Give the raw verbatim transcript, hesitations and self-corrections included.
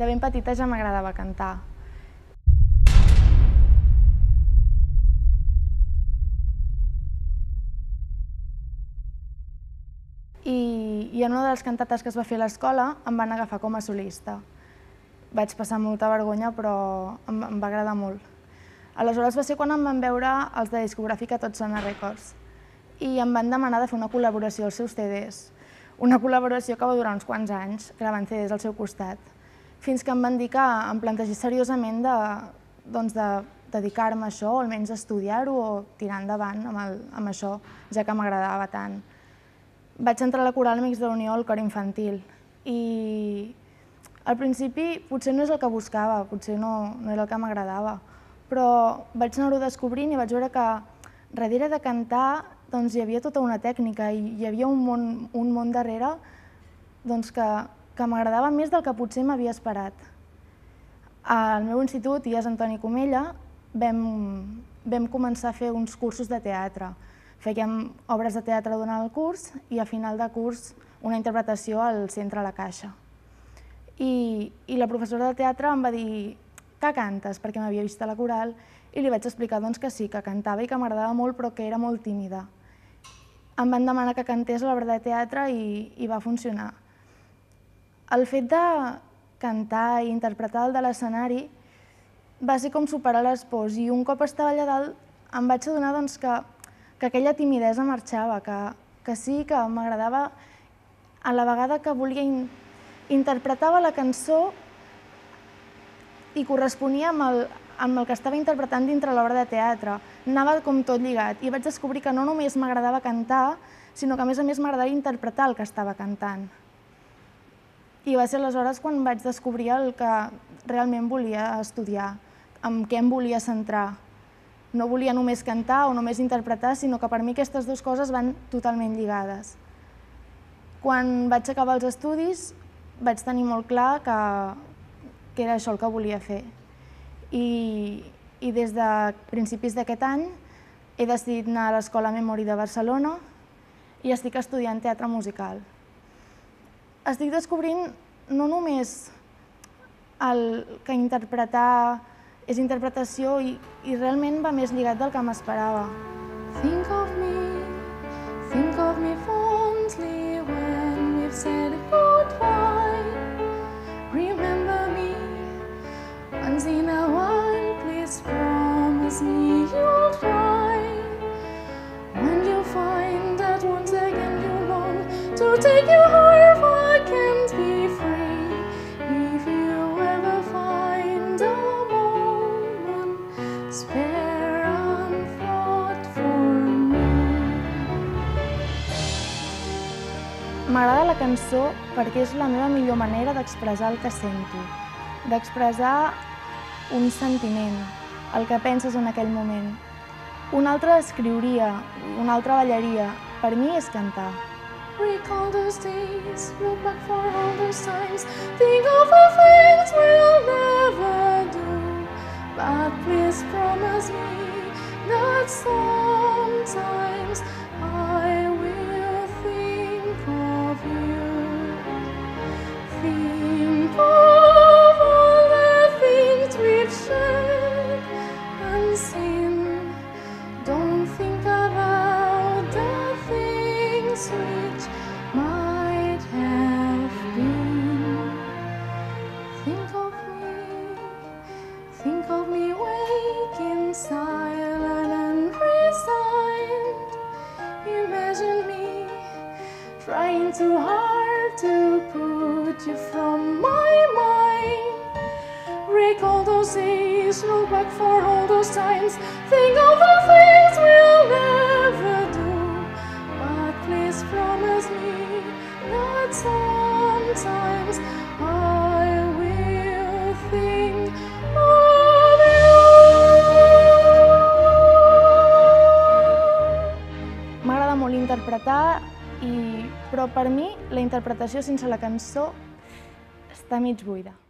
de ben petita ja m'agradava cantar. I, i en una de les cantates que es va fer a l'escola em van agafar com a solista. Vaig passar molta vergonya, però em, em va agradar molt. Aleshores va ser quan em van veure els de discogràfica Tots Sona Records i em van demanar de fer una col·laboració als seus C Ds. Una col·laboració que va durar uns quants anys, gravant C Ds al seu costat, fins que em van dir que em plantegés seriosament de, doncs de dedicar-me a això, o almenys estudiar-ho o tirar endavant amb, el, amb això, ja que m'agradava tant. Vaig entrar a la coral Amics de la Unió al cor infantil i al principi potser no és el que buscava, potser no, no era el que m'agradava, però vaig anar-ho descobrint i vaig veure que darrere de cantar doncs, hi havia tota una tècnica i hi havia un món, un món darrere doncs, que, que m'agradava més del que potser m'havia esperat. Al meu institut, I E S Antoni Comella, vam, vam començar a fer uns cursos de teatre. Fèiem obres de teatre durant el curs i a final de curs una interpretació al Centre a la Caixa. I, i la professora de teatre em va dir que cantes, perquè m'havia vist a la coral, i li vaig explicar doncs, que sí, que cantava i que m'agradava molt, però que era molt tímida. Em van demanar que cantés a l'obra de teatre i, i va funcionar. El fet de cantar i interpretar el de l'escenari va ser com superar les pors i un cop estava allà dalt em vaig adonar doncs, que, que aquella timidesa marxava, que, que sí, que m'agradava a la vegada que volia in, interpretava la cançó i corresponia amb el, amb el que estava interpretant dintre l'obra de teatre. Anava com tot lligat i vaig descobrir que no només m'agradava cantar, sinó que a més a més m'agradava interpretar el que estava cantant. I va ser aleshores quan vaig descobrir el que realment volia estudiar, amb què em volia centrar. No volia només cantar o només interpretar, sinó que per mi aquestes dues coses van totalment lligades. Quan vaig acabar els estudis vaig tenir molt clar que, que era això el que volia fer. I, i des de principis d'aquest any he decidit anar a l'Escola Memori de Barcelona i estic estudiant teatre musical. Estic descobrint no només el que interpretar és interpretació i, i realment va més lligat del que m'esperava. Think of me, think of me fondly when we've said goodbye. Remember me once in a while, please promise me you'll try. When you find that once again you long to take your heart vacant, be free. If you ever find a moment, spare a thought for me. M'agrada la cançó perquè és la meva millor manera d'expressar el que sento, d'expressar un sentiment, el que penses en aquell moment. Un altre escriuria, un altre ballaria, per mi és cantar. Recall those days, look back for all those times, think of the things we'll never do. But please promise me that sometimes I will think of you. Think of all the things we've shared and seen. Don't think about the things which might have been. Think of me, think of me waking silent and resigned. Imagine me trying too hard to put you from my mind. Recall those days, look back for all those times, think of the things we'll never do. But please promise me that sometimes I will think of you. M'agrada molt interpretar, i, però per mi la interpretació sense la cançó està mig buida.